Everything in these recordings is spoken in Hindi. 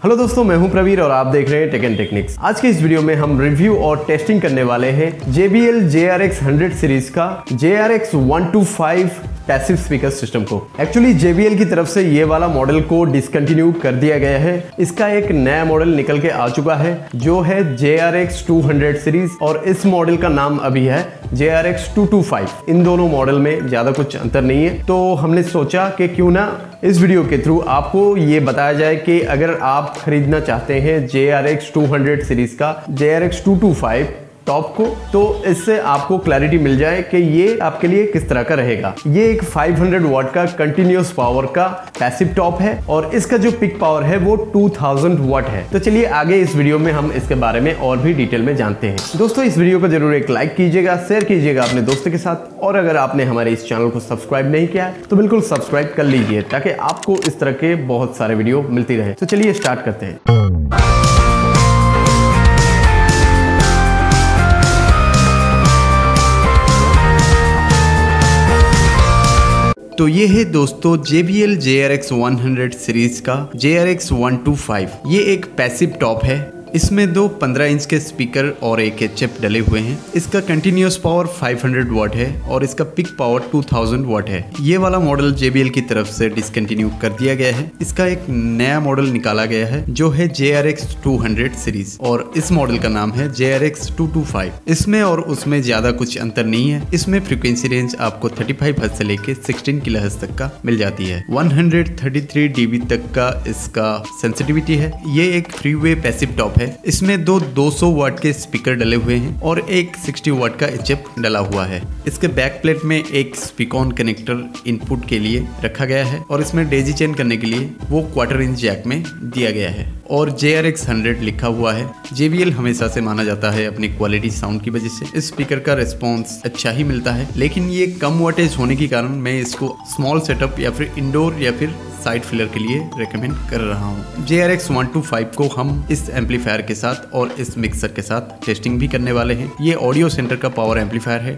हेलो दोस्तों, मैं हूं प्रवीर और आप देख रहे हैं टेक एंड टेक्निक्स। आज के इस वीडियो में हम रिव्यू और टेस्टिंग करने वाले हैं JBL JRX 100 सीरीज का JRX 125 पैसिव स्पीकर सिस्टम को। एक्चुअली JBL की तरफ से ये वाला मॉडल को डिसकंटिन्यू कर दिया गया है। इसका एक नया मॉडल निकल के आ चुका है जो है JRX 200 सीरीज और इस मॉडल का नाम अभी है JRX 225। इन दोनों मॉडल में ज्यादा कुछ अंतर नहीं है, तो हमने सोचा कि क्यों ना इस वीडियो के थ्रू आपको ये बताया जाए कि अगर आप खरीदना चाहते हैं JRX 200 सीरीज का JRX 225 टॉप को, तो इससे आपको क्लैरिटी मिल जाए कि ये आपके लिए किस तरह का रहेगा। ये एक 500 वाट का कंटिन्यूअस पावर का पैसिव टॉप है और इसका जो पिक पावर है वो 2000 वाट है। तो चलिए आगे इस वीडियो में हम इसके बारे में और भी डिटेल में जानते हैं। दोस्तों, इस वीडियो को जरूर एक लाइक कीजिएगा, शेयर कीजिएगा अपने दोस्तों के साथ, और अगर आपने हमारे इस चैनल को सब्सक्राइब नहीं किया है तो बिल्कुल सब्सक्राइब कर लीजिए ताकि आपको इस तरह के बहुत सारे वीडियो मिलती रहे। तो चलिए स्टार्ट करते हैं। तो ये है दोस्तों JBL JRX 100 सीरीज का JRX 125। ये एक पैसिव टॉप है। इसमें दो 15 इंच के स्पीकर और एक HF डले हुए हैं। इसका कंटिन्यूअस पावर 500 वाट है और इसका पिक पावर 2000 वाट है। ये वाला मॉडल JBL की तरफ से डिसकंटिन्यू कर दिया गया है। इसका एक नया मॉडल निकाला गया है जो है JRX 200 सीरीज और इस मॉडल का नाम है JRX 225। इसमें और उसमें ज्यादा कुछ अंतर नहीं है। इसमें फ्रीक्वेंसी रेंज आपको 35 हर्ट्ज से लेके 16 किलोहर्ट्ज तक का मिल जाती है। 133 dB तक का इसका सेंसिटिविटी है। ये एक फ्रीवे पैसिव टॉप है। इसमें दो 200 वाट के स्पीकर डले हुए हैं और एक 60 वाट का HF डला हुआ है। इसके बैक प्लेट में एक स्पीकॉन कनेक्टर इनपुट के लिए रखा गया है और इसमें डेजी चेन करने के लिए वो 1/4 इंच जैक में दिया गया है और JRX 100 लिखा हुआ है। JBL हमेशा से माना जाता है अपनी क्वालिटी साउंड की वजह से। इस स्पीकर का रिस्पॉन्स अच्छा ही मिलता है, लेकिन ये कम वाटेज होने के कारण मैं इसको स्मॉल सेटअप या फिर इंडोर या फिर साइड फिलर के लिए रेकमेंड कर रहा हूँ। JRX 125 को हम इस एम्पलीफायर के साथ और इस मिक्सर के साथ टेस्टिंग भी करने वाले हैं। ये ऑडियो सेंटर का पावर एम्पलीफायर है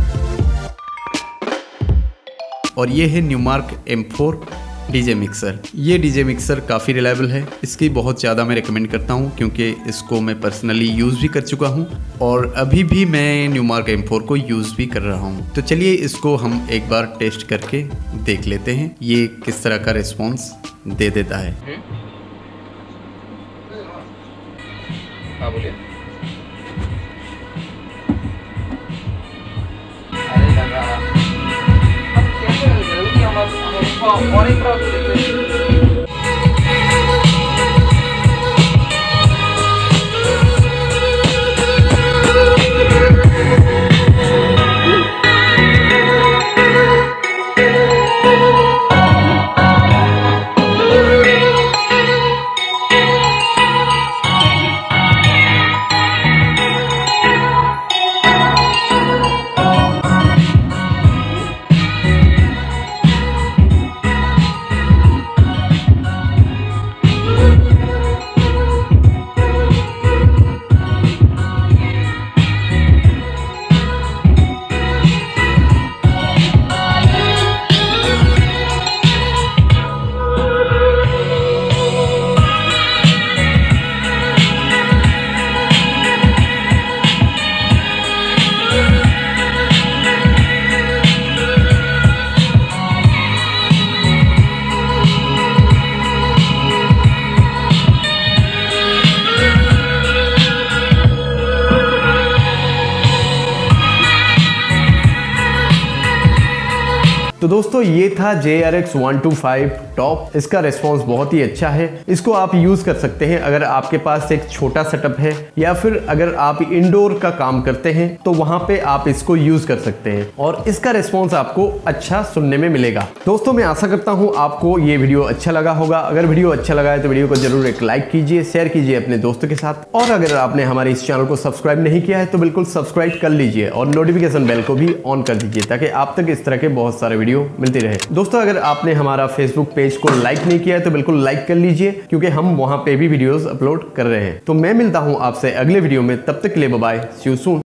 और ये है न्यूमार्क M4 DJ मिक्सर। ये DJ मिक्सर काफ़ी रिलायबल है। इसकी बहुत ज़्यादा मैं रिकमेंड करता हूँ क्योंकि इसको मैं पर्सनली यूज़ भी कर चुका हूँ और अभी भी मैं न्यूमार्क M4 को यूज़ भी कर रहा हूँ। तो चलिए इसको हम एक बार टेस्ट करके देख लेते हैं ये किस तरह का रिस्पॉन्स दे देता है। हाँ बोलिए। और एक तो दोस्तों, ये था JRX 125 टॉप। इसका रिस्पॉन्स बहुत ही अच्छा है। इसको आप यूज कर सकते हैं अगर आपके पास एक छोटा सेटअप है या फिर अगर आप इंडोर का काम करते हैं तो वहां पे आप इसको यूज कर सकते हैं और इसका रिस्पॉन्स आपको अच्छा सुनने में मिलेगा। दोस्तों, मैं आशा करता हूं आपको ये वीडियो अच्छा लगा होगा। अगर वीडियो अच्छा लगा है तो वीडियो को जरूर एक लाइक कीजिए, शेयर कीजिए अपने दोस्तों के साथ, और अगर आपने हमारे इस चैनल को सब्सक्राइब नहीं किया है तो बिल्कुल सब्सक्राइब कर लीजिए और नोटिफिकेशन बेल को भी ऑन कर दीजिए ताकि आप तक इस तरह के बहुत सारे वीडियो मिलती रहे। दोस्तों, अगर आपने हमारा फेसबुक पेज को लाइक नहीं किया है तो बिल्कुल लाइक कर लीजिए क्योंकि हम वहां पे भी वीडियोस अपलोड कर रहे हैं। तो मैं मिलता हूं आपसे अगले वीडियो में, तब तक के लिए bye bye, see you soon.